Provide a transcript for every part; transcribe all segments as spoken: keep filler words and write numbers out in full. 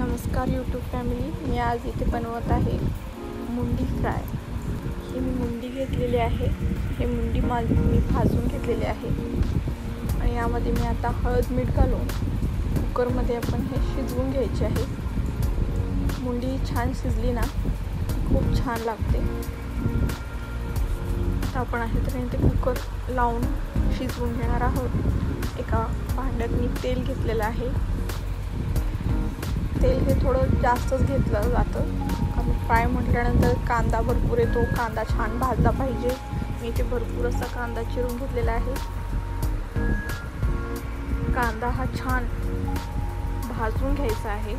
नमस्कार YouTube family, मी आज इथे बनवत आहे मुंडी फ्राय। ही मी मुंडी घेतलेली आहे। हे मुंडी माल मी भाजून घेतलेले आहे आणि यामध्ये मी आता हळद मीठ घालून कुकरमध्ये आपण हे शिजवून घ्यायचे आहे। मुंडी छान शिजली ना खूप छान लागते। तर आपण अशा तऱ्हेने ते कुकर लावून शिजवून घेणार आहोत। एका भांड्यात मी तेल घेतलेलं आहे। तेल हे थोडं जास्तच घेतलं जातं कारण फ्राय म्हटल्यानंतर कांदा भरपूर येतो, कांदा छान भाजला पाहिजे। मी इथे भरपूर असा कांदा चिरून घेतलेला आहे। कांदा हा छान भाजून घ्यायचा आहे,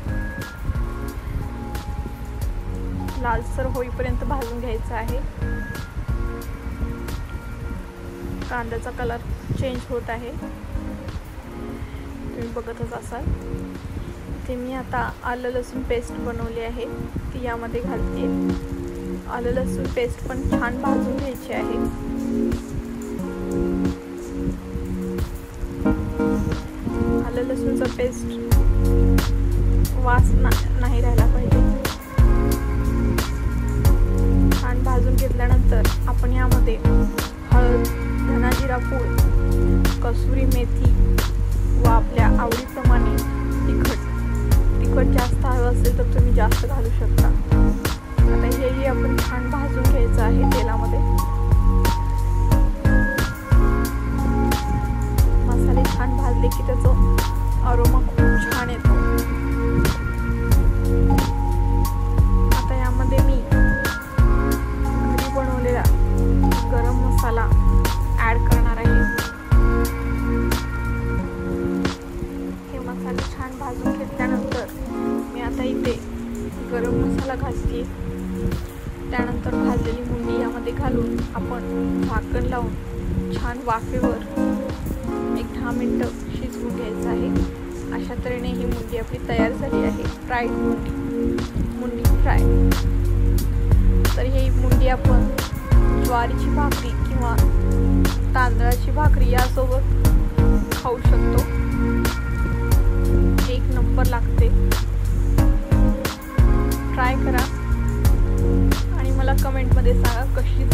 लालसर होईपर्यंत भाजून घ्यायचा आहे। कांद्याचा कलर चेंज होत आहे, तुम्ही बघतच असाल। ते मी आता आलं लसूण पेस्ट बनवली आहे ती यामध्ये घालते। आलं लसूण पेस्ट पण छान भाजून घ्यायची आहे। आलं लसूणचा पेस्ट वास ना, नाही राहिला पाहिजे। छान भाजून घेतल्यानंतर आपण यामध्ये हळद, धना जिरा पूड, कसुरी मेथी व आपल्या आवडीप्रमाणे तिखट तिखट जास्त हवं असेल तर तुम्ही जास्त घालू शकता। आता हेही आपण छान भाजून घ्यायचं आहे तेलामध्ये। मसाले छान भाजले की त्याचं अरोमा खूप छान येतो। आता यामध्ये मी घरी बनवलेला गरम मसाला ॲड करणार आहे। हे मसाले छान भाजून घेतल्यानंतर मी आता इथे गरम मसाला घालते। त्यानंतर भाजलेली मुंडी यामध्ये घालून आपण झाकण लावून छान वाफेवर एक दहा मिनटं शिजवून घ्यायचं आहे। अशा तऱ्हेने ही मुंडी आपली तयार झाली आहे, फ्राईड मुंडी मुंडी फ्राय। तर ही मुंडी आपण ज्वारीची भाकरी किंवा तांदळाची भाकरी यासोबत खाऊ शकतो। एक नंबर लागते। ट्राय करा आणि मला कमेंटमध्ये सांगा कशी